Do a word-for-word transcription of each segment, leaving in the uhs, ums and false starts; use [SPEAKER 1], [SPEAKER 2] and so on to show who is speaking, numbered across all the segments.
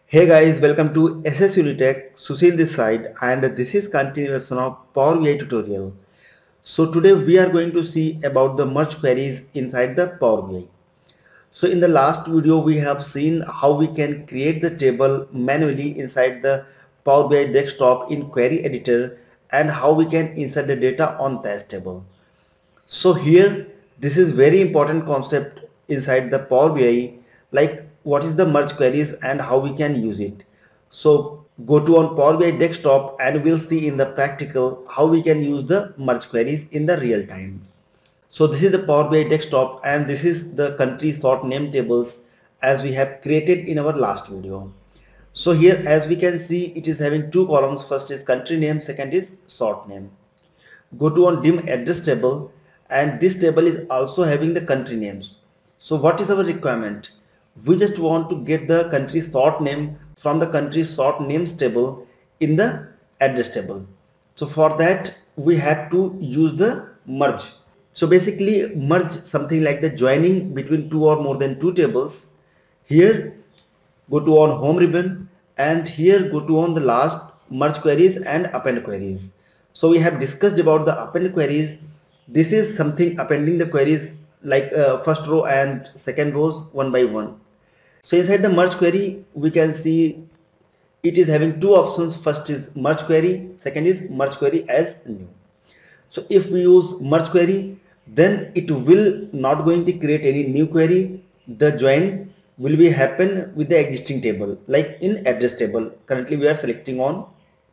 [SPEAKER 1] Hey guys, welcome to S S Unitech, Susil this side, and this is continuation of Power B I tutorial. So today we are going to see about the merge queries inside the Power B I. So in the last video we have seen how we can create the table manually inside the Power B I desktop in query editor and how we can insert the data on that table. So here this is very important concept inside the Power B I, like what is the merge queries and how we can use it. So go to on Power B I desktop and we'll see in the practical how we can use the merge queries in the real time. So this is the Power B I desktop and this is the country sort name tables as we have created in our last video. So here as we can see it is having two columns. First is country name, second is sort name. Go to on dim address table and this table is also having the country names. So what is our requirement? We just want to get the country sort name from the country sort names table in the address table. So for that we have to use the merge. So basically merge something like the joining between two or more than two tables. Here go to on home ribbon and here go to on the last merge queries and append queries. So we have discussed about the append queries. This is something appending the queries like uh, first row and second rows one by one. So inside the merge query we can see it is having two options. First is merge query, second is merge query as new. So if we use merge query, then it will not going to create any new query. The join will be happen with the existing table like in address table. Currently we are selecting on.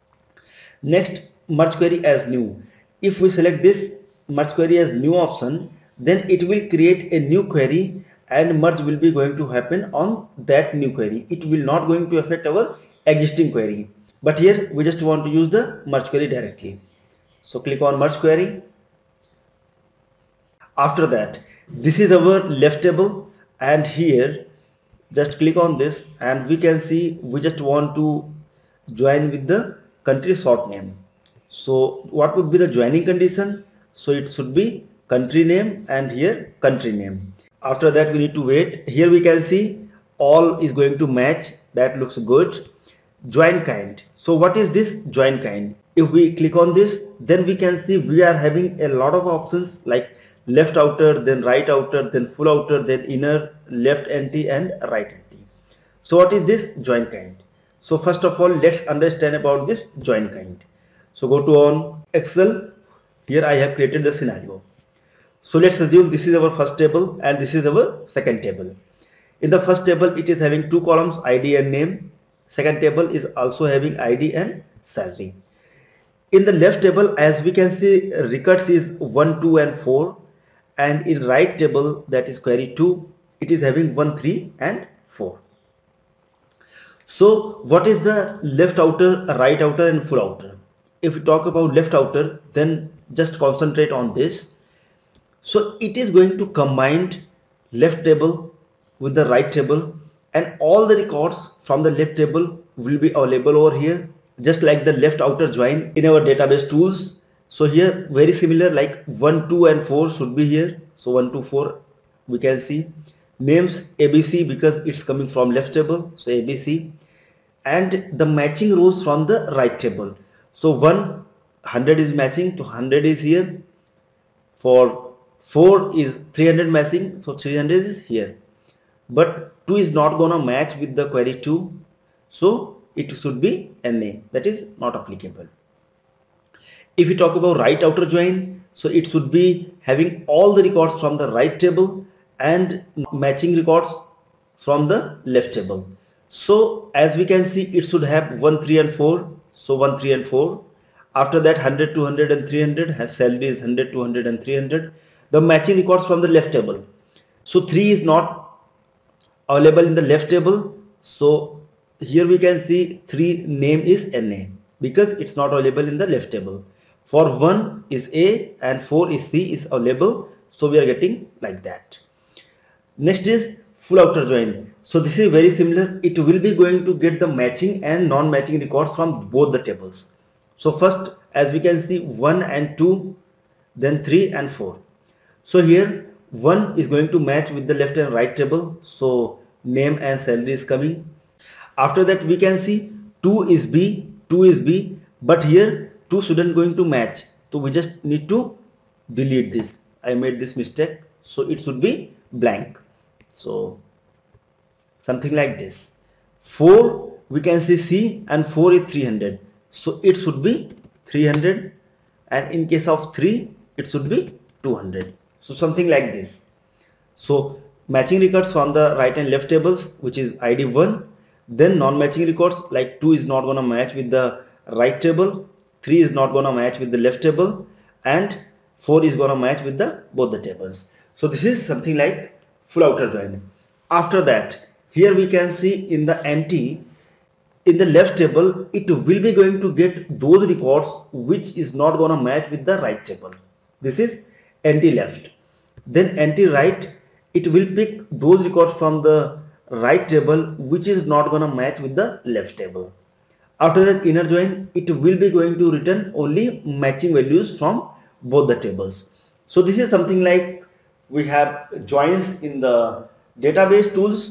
[SPEAKER 1] Next, merge query as new. If we select this merge query as new option, then it will create a new query and merge will be going to happen on that new query. It will not going to affect our existing query. But here we just want to use the merge query directly. So click on merge query. After that, this is our left table and here just click on this and we can see we just want to join with the country sort name. So what would be the joining condition? So it should be country name and here country name. After that we need to wait. Here we can see all is going to match. That looks good. Join kind. So what is this join kind? If we click on this, then we can see we are having a lot of options like left outer, then right outer, then full outer, then inner, left empty and right empty. So what is this join kind? So first of all let's understand about this join kind. So go to on Excel. Here I have created the scenario. So let's assume this is our first table and this is our second table. In the first table it is having two columns, I D and name. Second table is also having I D and salary. In the left table as we can see records is one, two and four, and in right table that is query two it is having one, three and four. So what is the left outer, right outer and full outer? If we talk about left outer, then just concentrate on this. So it is going to combine left table with the right table and all the records from the left table will be available over here, just like the left outer join in our database tools. So here very similar, like one, two and four should be here. So one, two, four we can see. Names A B C because it's coming from left table, so A B C, and the matching rows from the right table. So one hundred is matching to one hundred is here. For four is three hundred matching, so three hundred is here. But two is not gonna match with the query two, so it should be N A, that is not applicable. If we talk about right outer join, so it should be having all the records from the right table and matching records from the left table. So as we can see it should have one, three and four, so one, three and four. After that one hundred, two hundred and three hundred, has salary is one hundred, two hundred and three hundred. The matching records from the left table. So three is not available in the left table, so here we can see three name is N A because it's not available in the left table. For one is A and four is C is available, so we are getting like that. Next is full outer join. So this is very similar. It will be going to get the matching and non-matching records from both the tables. So first as we can see one and two, then three and four. So here one is going to match with the left and right table, so name and salary is coming. After that we can see two is B, two is B, but here two shouldn't going to match. So we just need to delete this. I made this mistake, so it should be blank. So something like this. four we can see C, and four is three hundred. So it should be three hundred, and in case of three it should be two hundred. So something like this. So matching records from the right and left tables, which is I D one. Then non-matching records like two is not going to match with the right table, three is not going to match with the left table, and four is going to match with the both the tables. So this is something like full outer join. After that, here we can see in the anti, in the left table, it will be going to get those records which is not going to match with the right table. This is anti-left. Then anti-right, it will pick those records from the right table which is not going to match with the left table. After that inner join, it will be going to return only matching values from both the tables. So this is something like we have joins in the database tools.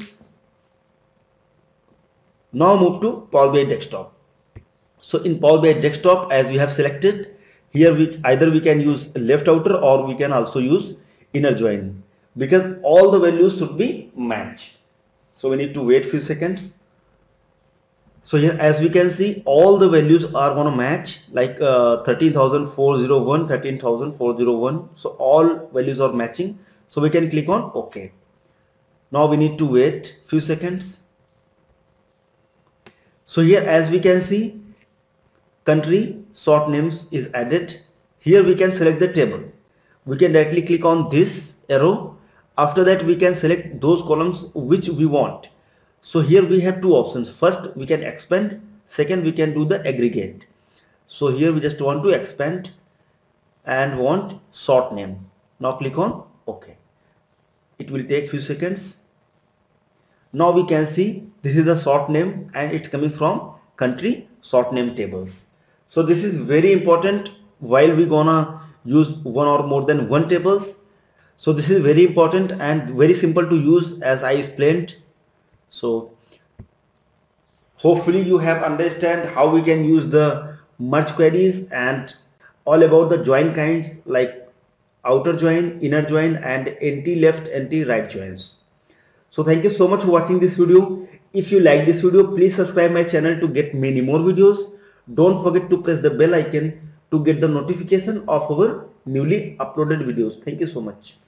[SPEAKER 1] Now move to Power B I Desktop. So in Power B I Desktop, as we have selected, here we either we can use left outer or we can also use inner join, because all the values should be matched. So we need to wait few seconds. So here as we can see, all the values are going to match, like uh, thirteen thousand four hundred one, thirteen thousand four hundred one. So all values are matching. So we can click on OK. Now we need to wait few seconds. So here as we can see, country sort names is added. Here we can select the table. We can directly click on this arrow. After that we can select those columns which we want. So here we have two options. First we can expand, second we can do the aggregate. So here we just want to expand and want sort name. Now click on OK. It will take few seconds. Now we can see this is the sort name and it's coming from country sort name tables. So this is very important while we gonna use one or more than one tables. So this is very important and very simple to use as I explained. So hopefully you have understand how we can use the merge queries and all about the join kinds like outer join, inner join, and anti-left, anti-right joins. So thank you so much for watching this video. If you like this video, please subscribe my channel to get many more videos. Don't forget to press the bell icon to get the notification of our newly uploaded videos. Thank you so much.